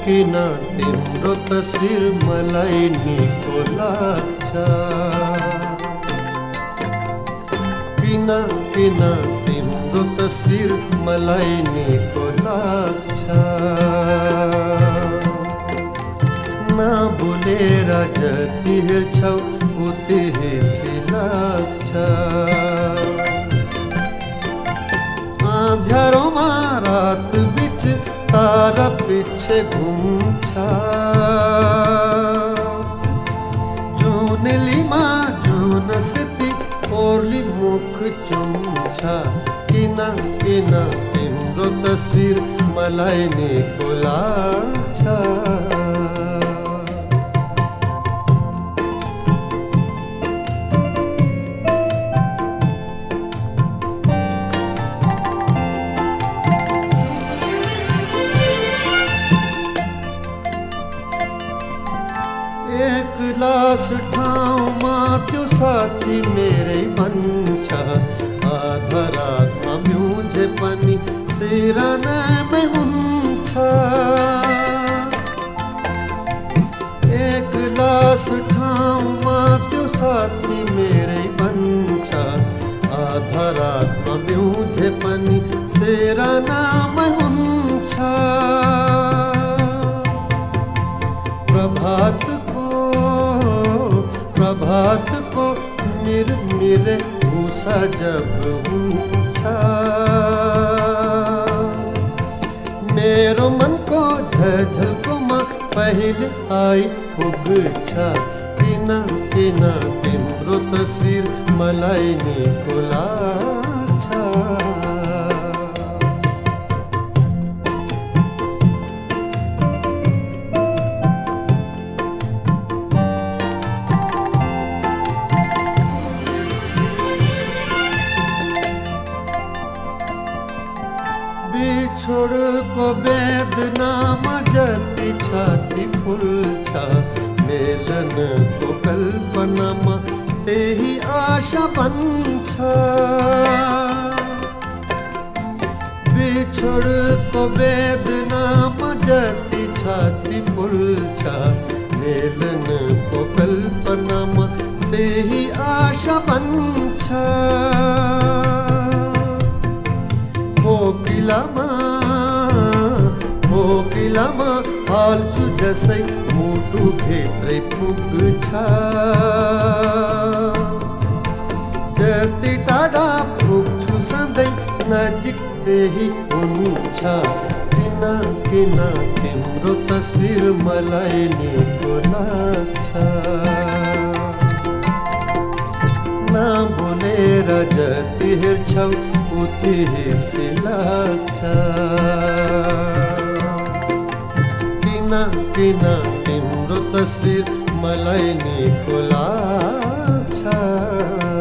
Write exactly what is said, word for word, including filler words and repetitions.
किन तिम्रो तस्विर मलाई निको लाग्छ, किन किन तिम्रो तस्विर मलाई निको लाग्छ। नभुलेर जति हेर्छौ उति हेसी लाग्छ। अँध्यारोमा रात बिच तारा पिछे घुम्छ, जुनेलीमा जुनसिती ओर्ली मुख चुम्छ। किन किन तिम्रो तस्विर मलाई निको लाग्छ। एक्लास ठाउँमा त्यो साथी मेरै भन्छ, आधा रातमा बिउझे पनि सिरानामै हुन्छ। एक्लास ठाउँमा त्यो साथी मेरै भन्छ, आधा रातमा बिउझे पनि सिरानामै हुन्छ। प्रभात प्रभात को मिर मिर भूसा जब हुन्छ, मेरो मनको झझल्कोमा पहिले आई पुग्छ। किन किन तिम्रो तस्विर मलाई निको लाग्छ। बिछोडको वेदनामा जति छाती फुल्छ, मेलनको कल्पनामा त्यही आशा बन्छ। बिछोडको वेदनामा जति छाती फुल्छ, मेलनको कल्पनामा त्यही आशा बन्छ। खोकिलामा खोकिलामा हाल्छु जसै मुटु भित्रै पुग्छ। जति टाढा पुग्छु सधैँ नजिक त्यही हुन्छ। किन किन तिम्रो तस्विर मलाई निको लाग्छ। नभुलेर जति हेर्छौ उति हेसी लाग्छ। किन किन तिम्रो तस्विर मलाई निको लाग्छ।